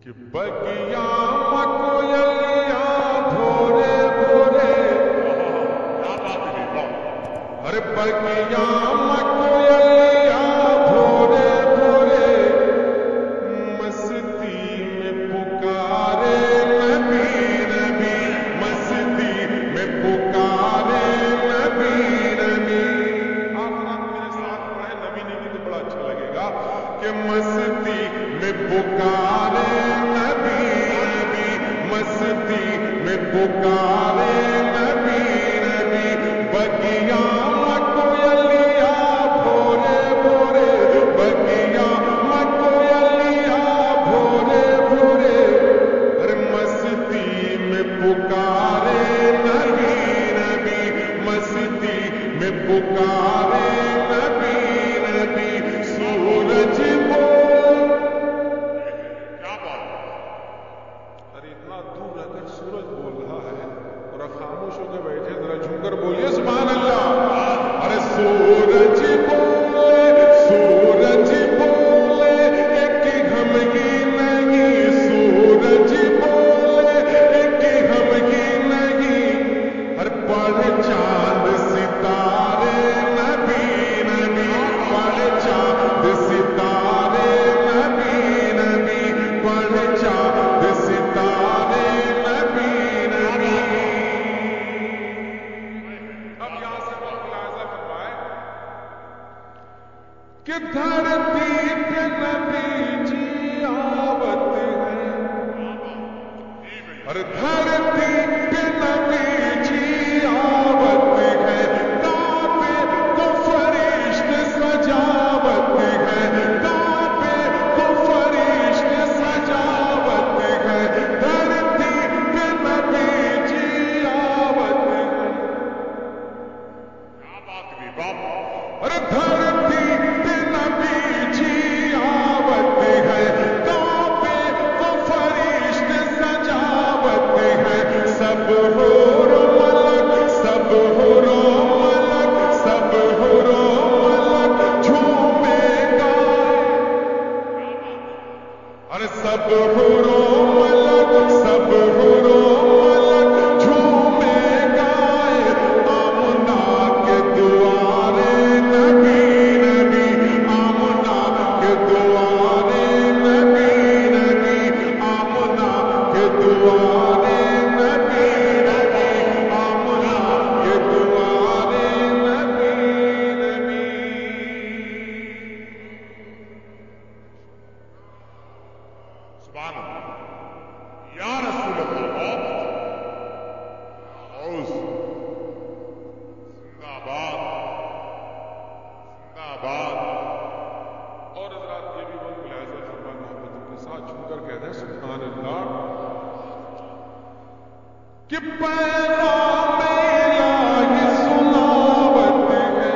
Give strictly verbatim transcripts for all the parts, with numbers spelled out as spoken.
کہ بگیا مکویلیاں بھورے بھورے، ارے بگیا مکویلیاں بھورے بھورے، مستی میں پکارے نبی نبی، مستی میں پکارے نبی نبی۔ آپ رات میرے ساتھ پڑھے نبی نبی تو بڑا اچھا لگے گا کہ مستی میں پکارے نبی نبی، مستی میں پکارے نبی نبی، بگیا مکویلیاں بھورے بھورے، بگیا مکویلیاں بھورے بھورے، ارے مستی میں پکارے نبی نبی، مستی میں پکارے نبی نبی، سورج بول۔ کیا بات، ارے اتنا دور رہ کر سورج بول رہا ہے اور آپ خاموش ہو کے بیٹھے، ذرا جھوم کر بولیے سبحان اللہ۔ ارے سورج بولے سورج بولے ایک ہم کی نہیں، سورج بولے ایک ہم کی نہیں، ہر پڑھ چاند ستارے نبی نبی، پڑھ چاند ستارے نبی نبی، پڑھ چاند ستارے نبی نبی۔ اب یہاں سے وہ ملاحظہ فرمائے کہ دھرتی پہ نبی جی آوت ہے، اور دھرتی پہ نبی جی آوت ہے، کعبے کو فرشت سجاوت ہے، کعبے کو فرشت سجاوت ہے، دھرتی پہ نبی جی آوت ہے۔ کیا بات بھی باپ، اور دھرتی پہ نبی جی آوت ہے، کعبے کو فرشت سجاوت ہے، سب حور و ملک، سب حور و ملک، سب حور و ملک جھومے گائے، ارے سب حور و ملک، سب حور و ملک جھومے گائے، آمنہ کے دوارے نبی نبی، آمنہ کے دوارے نبی نبی، آمنہ کے دوارے نبی نبی، آمنہ کے دوارے نبی نبی۔ سبحان اللہ، یا رسول اللہ، اوز زندہ باد، زندہ باد۔ اور حضرات یہ بھی بہت ملاحظہ فرمائے، محبتوں کے ساتھ چھو کر کہتے ہیں سبحان اللہ، کہ پیغام الہی سناوت ہے،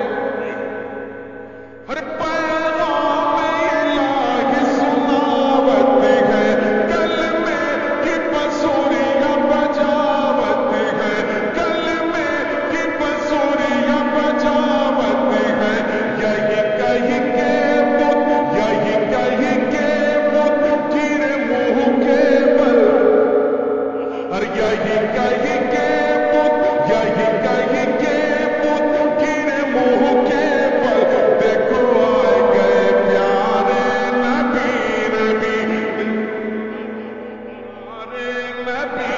ہر پیغام الہی سناوت ہے، کلمے کی بسوریاں بجاوت ہے، کلمے کی بسوریاں بجاوت ہے، یہی کہی کے بت، یہی کہی کے بت گرے منہ کے بل، اور یہی کہی کے بت، یہی کہی کے بت گرے منہ کے بل، دیکھو آئے گئے پیارے نبی نبی، پیارے نبی